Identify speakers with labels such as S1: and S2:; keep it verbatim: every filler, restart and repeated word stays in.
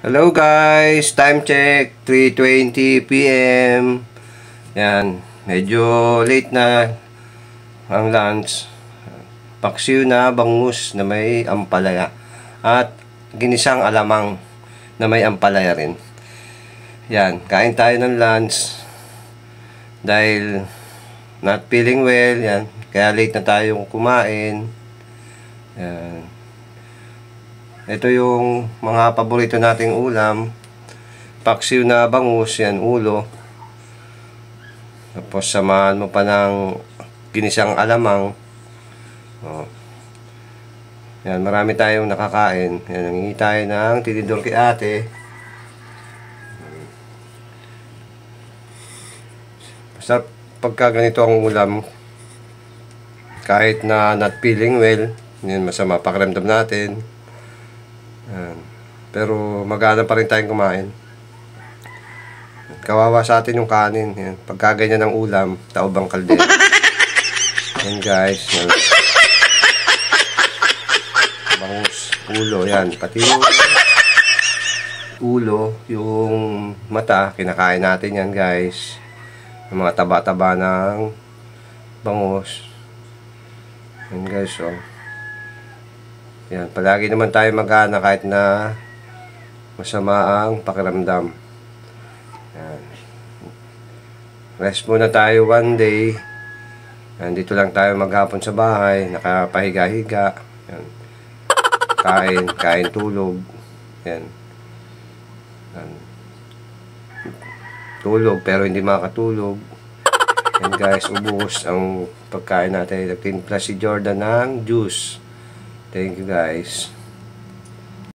S1: Hello guys, time check three twenty p m Yan, medyo late na ang lunch. Paksiw na bangus na may ampalaya at ginisang alamang na may ampalaya rin. Yan, kain tayo ng lunch dahil not feeling well. Yan, kaya late na tayong kumain. Yan. Ito yung mga paborito nating ulam. Paksiw na bangus, yan, ulo. Tapos samahan mo pa ng ginisang alamang. Oh. Yan, marami tayong nakakain. Yan, nangingi tayo ng tinidor kay ate. Basta pagka ganito ang ulam, kahit na not feeling well, yan, masama pakiramdam natin. Yan. Pero magana pa rin tayong kumain. Kawawa sa atin yung kanin. Yan. Pagka ganyan ng ulam, taob ang kaldero. Yan guys. Yan. Bangus, ulo. Yan. Pati yung ulo, yung mata, kinakain natin yan guys. Yung mga taba-taba ng bangus. Yan guys, oh. Yan, palagi naman tayo magana kahit na masama ang pakiramdam. Yan. Rest muna tayo one day. Yan, dito lang tayo maghapon sa bahay, nakapahiga-higa. Yan. Kain, kain tulog. Yan. Yan. Tulog pero hindi makatulog. Yan guys, ubos ang pagkain natin. Nagtimpla si Jordan ng juice. Thank you guys.